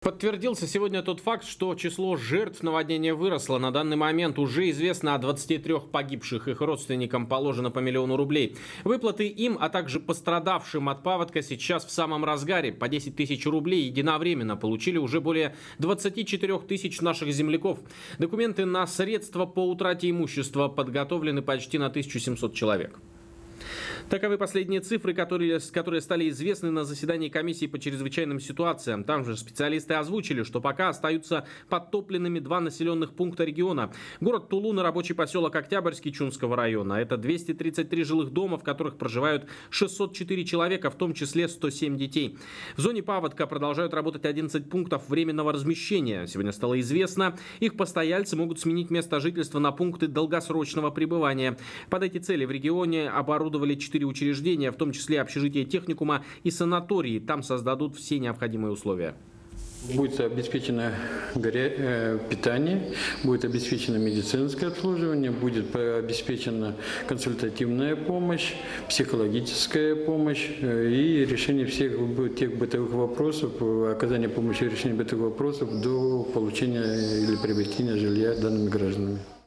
Подтвердился сегодня тот факт, что число жертв наводнения выросло. На данный момент уже известно о 23 погибших. Их родственникам положено по миллиону рублей. Выплаты им, а также пострадавшим от паводка сейчас в самом разгаре. По 10 тысяч рублей единовременно получили уже более 24 тысяч наших земляков. Документы на средства по утрате имущества подготовлены почти на 1700 человек. Таковы последние цифры, которые стали известны на заседании комиссии по чрезвычайным ситуациям. Там же специалисты озвучили, что пока остаются подтопленными 2 населенных пункта региона. Город Тулун и рабочий поселок Октябрьский Чунского района. Это 233 жилых дома, в которых проживают 604 человека, в том числе 107 детей. В зоне паводка продолжают работать 11 пунктов временного размещения. Сегодня стало известно, их постояльцы могут сменить место жительства на пункты долгосрочного пребывания. Под эти цели в регионе оборудовали 4 учреждения, в том числе общежитие техникума и санатории. Там создадут все необходимые условия. Будет обеспечено питание, будет обеспечено медицинское обслуживание, будет обеспечена консультативная помощь, психологическая помощь и решение всех тех бытовых вопросов, оказание помощи в решении бытовых вопросов до получения или приобретения жилья данными гражданами.